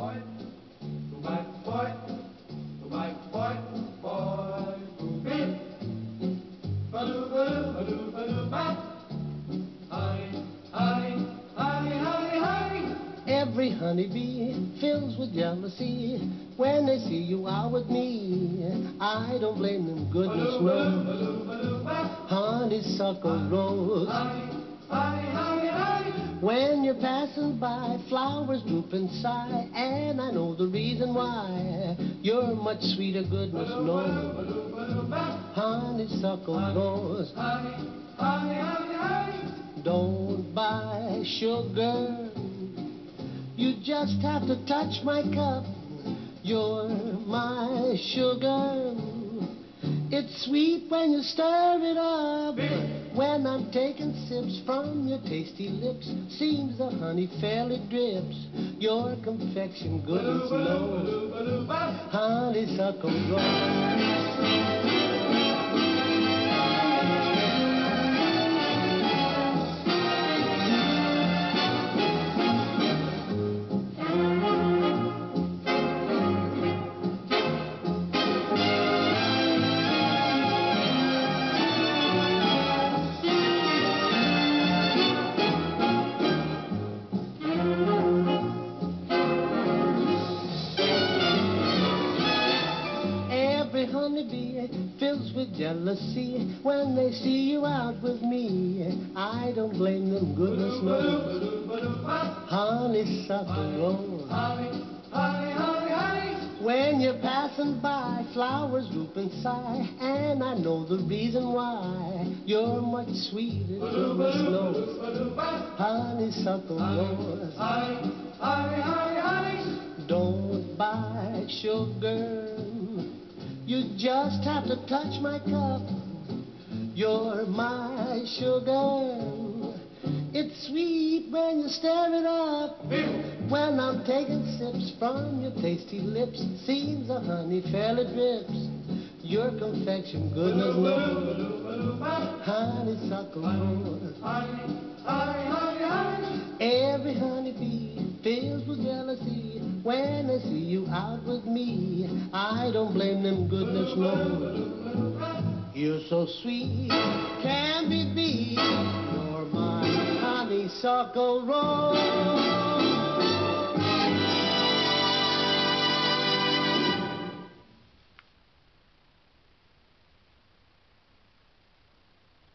boy, my boy, my boy, boy, boy. Ba-doo, ba-doo, ba-doo, ba-doo, ba. Honey, honey, honey, honey, honey. Every honeybee fills with jealousy when they see you out with me. I don't blame them, goodness knows. Honeysuckle rose. When you're passing by, flowers droop and sigh, and I know the reason why. You're much sweeter, goodness knows. Honeysuckle rose. Don't buy sugar. You just have to touch my cup. You're my sugar. It's sweet when you stir it up. When I'm taking sips from your tasty lips, seems the honey fairly drips. Your confection, goodness knows. Honeysuckle rose. Honeybee fills with jealousy when they see you out with me. I don't blame them, goodness knows. Honeysuckle rose. When you're passing by, flowers droop and sigh, and I know the reason why. You're much sweeter, goodness knows. Honeysuckle rose. Don't buy sugar. You just have to touch my cup. You're my sugar. It's sweet when you stir it up. When I'm taking sips from your tasty lips, seems the honey fairly drips. Your confection, goodness knows. Honeysuckle rose. Every honeybee fills with jealousy when they see you out with me. I don't blame them, goodness knows. You're so sweet, can't be beat. You're my honeysuckle rose.